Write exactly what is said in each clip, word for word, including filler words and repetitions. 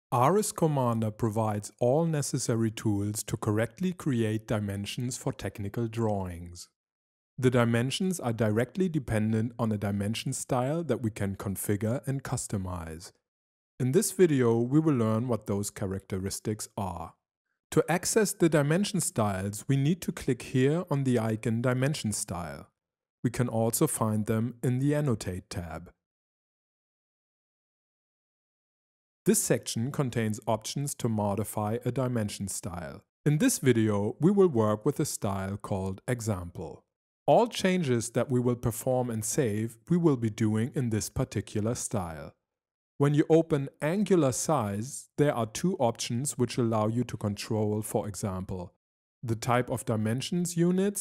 R S Commander provides all necessary tools to correctly create dimensions for technical drawings. The dimensions are directly dependent on a dimension style that we can configure and customize. In this video, we will learn what those characteristics are. To access the dimension styles, we need to click here on the icon Dimension Style. We can also find them in the Annotate tab. This section contains options to modify a dimension style. In this video, we will work with a style called Example. All changes that we will perform and save, we will be doing in this particular style. When you open Angular Size, there are two options which allow you to control, for example, the type of dimensions units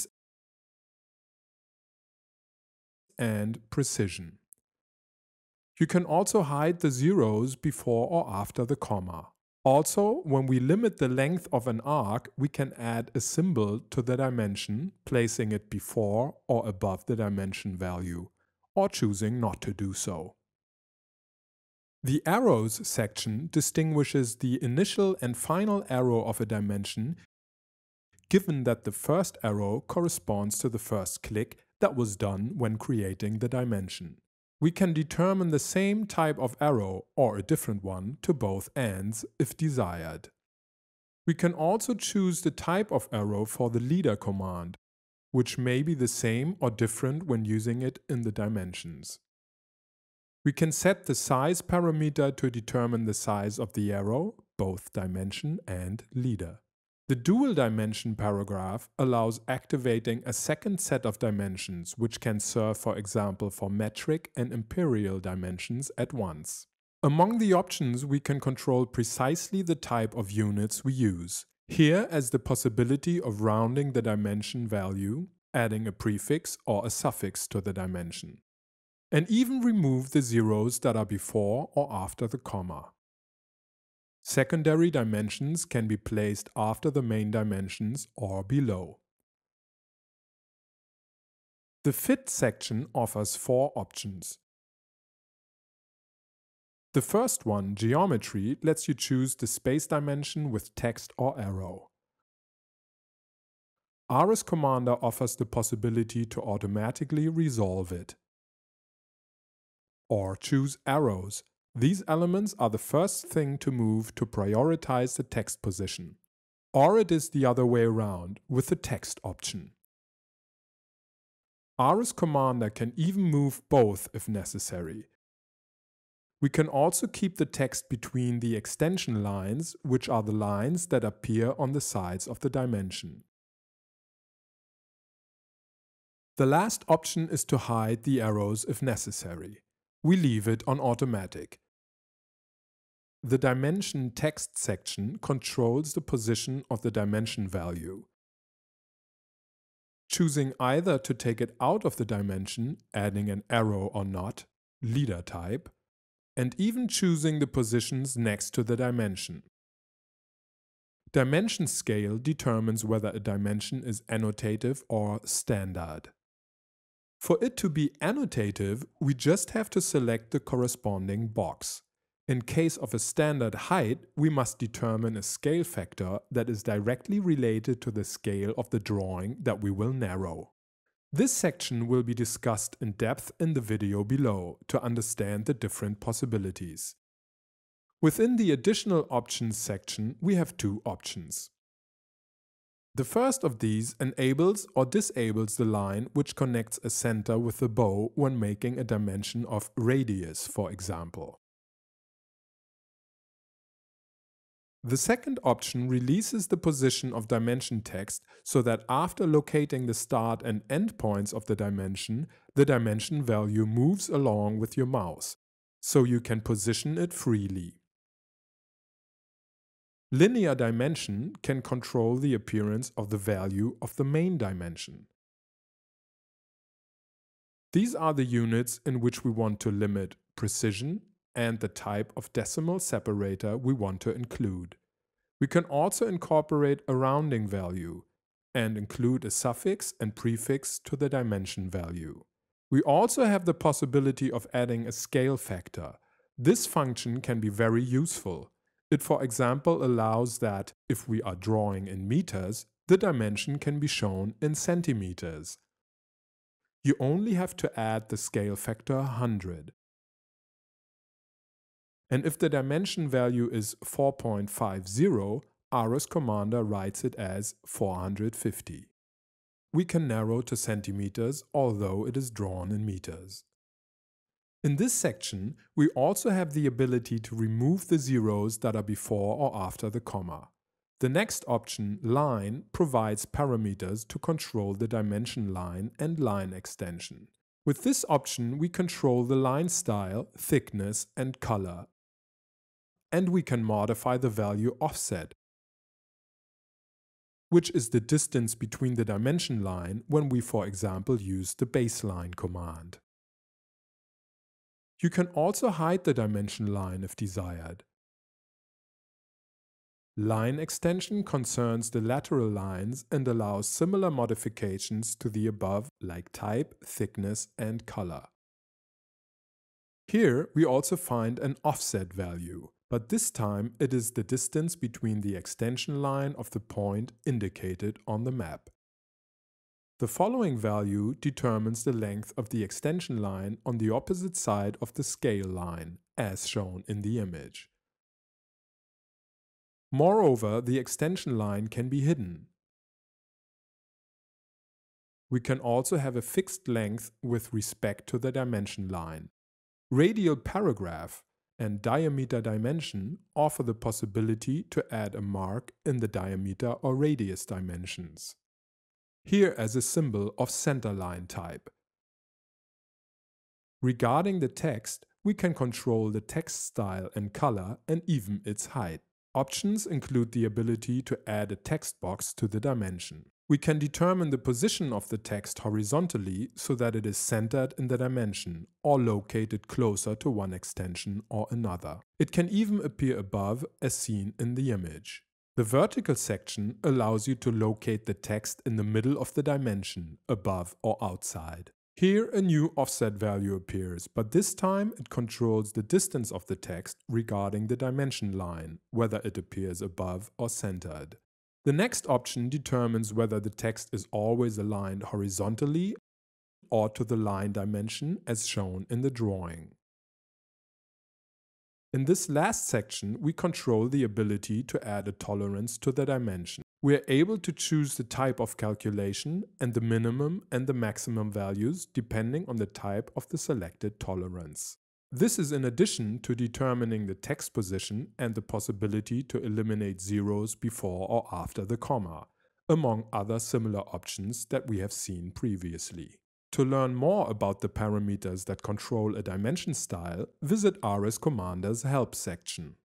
and precision. You can also hide the zeros before or after the comma. Also, when we limit the length of an arc, we can add a symbol to the dimension, placing it before or above the dimension value, or choosing not to do so. The Arrows section distinguishes the initial and final arrow of a dimension, given that the first arrow corresponds to the first click that was done when creating the dimension. We can determine the same type of arrow or a different one to both ends if desired. We can also choose the type of arrow for the leader command, which may be the same or different when using it in the dimensions. We can set the size parameter to determine the size of the arrow, both dimension and leader. The dual dimension paragraph allows activating a second set of dimensions, which can serve, for example, for metric and imperial dimensions at once. Among the options, we can control precisely the type of units we use. Here as the possibility of rounding the dimension value, adding a prefix or a suffix to the dimension, and even remove the zeros that are before or after the comma. Secondary dimensions can be placed after the main dimensions or below. The Fit section offers four options. The first one, Geometry, lets you choose the space dimension with text or arrow. R S Commander offers the possibility to automatically resolve it. Or choose Arrows. These elements are the first thing to move to prioritize the text position. Or it is the other way around with the text option. R S Commander can even move both if necessary. We can also keep the text between the extension lines, which are the lines that appear on the sides of the dimension. The last option is to hide the arrows if necessary. We leave it on automatic. The Dimension Text section controls the position of the dimension value. Choosing either to take it out of the dimension, adding an arrow or not, leader type, and even choosing the positions next to the dimension. Dimension scale determines whether a dimension is annotative or standard. For it to be annotative, we just have to select the corresponding box. In case of a standard height, we must determine a scale factor that is directly related to the scale of the drawing that we will narrow. This section will be discussed in depth in the video below to understand the different possibilities. Within the Additional Options section, we have two options. The first of these enables or disables the line which connects a center with the bow when making a dimension of radius, for example. The second option releases the position of dimension text so that after locating the start and end points of the dimension, the dimension value moves along with your mouse, so you can position it freely. Linear dimension can control the appearance of the value of the main dimension. These are the units in which we want to limit precision and the type of decimal separator we want to include. We can also incorporate a rounding value and include a suffix and prefix to the dimension value. We also have the possibility of adding a scale factor. This function can be very useful. It, for example, allows that if we are drawing in meters, the dimension can be shown in centimeters. You only have to add the scale factor one hundred. And if the dimension value is four point five zero, R S Commander writes it as four hundred fifty. We can narrow to centimeters, although it is drawn in meters. In this section, we also have the ability to remove the zeros that are before or after the comma. The next option, Line, provides parameters to control the dimension line and line extension. With this option, we control the line style, thickness, and color. And we can modify the value offset, which is the distance between the dimension line when we, for example, use the baseline command. You can also hide the dimension line if desired. Line extension concerns the lateral lines and allows similar modifications to the above, like type, thickness, and color. Here we also find an offset value, but this time it is the distance between the extension line of the point indicated on the map. The following value determines the length of the extension line on the opposite side of the scale line, as shown in the image. Moreover, the extension line can be hidden. We can also have a fixed length with respect to the dimension line. Radial paragraph and diameter dimension offer the possibility to add a mark in the diameter or radius dimensions. Here as a symbol of centerline type. Regarding the text, we can control the text style and color and even its height. Options include the ability to add a text box to the dimension. We can determine the position of the text horizontally so that it is centered in the dimension or located closer to one extension or another. It can even appear above as seen in the image. The vertical section allows you to locate the text in the middle of the dimension, above or outside. Here a new offset value appears, but this time it controls the distance of the text regarding the dimension line, whether it appears above or centered. The next option determines whether the text is always aligned horizontally or to the line dimension as shown in the drawing. In this last section, we control the ability to add a tolerance to the dimension. We are able to choose the type of calculation and the minimum and the maximum values depending on the type of the selected tolerance. This is in addition to determining the text position and the possibility to eliminate zeros before or after the comma, among other similar options that we have seen previously. To learn more about the parameters that control a dimension style, visit R S Commander's Help section.